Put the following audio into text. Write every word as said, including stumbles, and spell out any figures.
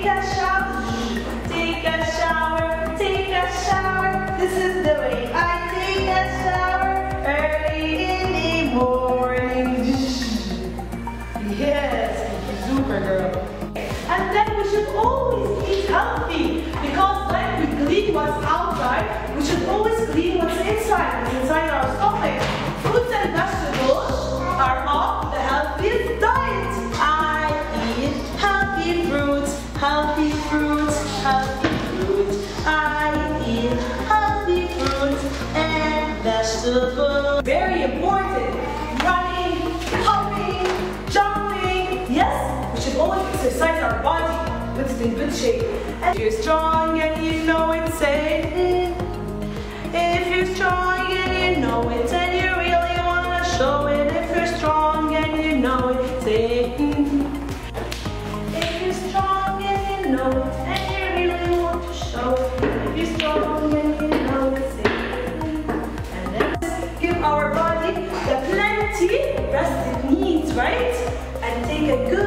take a shower, take a shower, take a shower. This is the way I take a shower early in the morning. Yes, super girl. And then we should always eat healthy, because when we clean what's outside, we should always clean what's inside. What's inside our stomach. Fruits and vegetables are of the healthiest diet. I eat healthy fruits, healthy fruits, healthy fruits. I eat healthy fruits and vegetables. Very important. Running, hopping, jumping. Yes, we should always exercise our body. Put it in good shape. And if you're strong and you know it, say it. If you're strong and you know it, and you really want to show it. If you're strong and you know it, say it. If you're strong and you know it, and you really want to show it. If you're strong and you know it, say it. And then give our body the plenty rest it needs, right? And take a good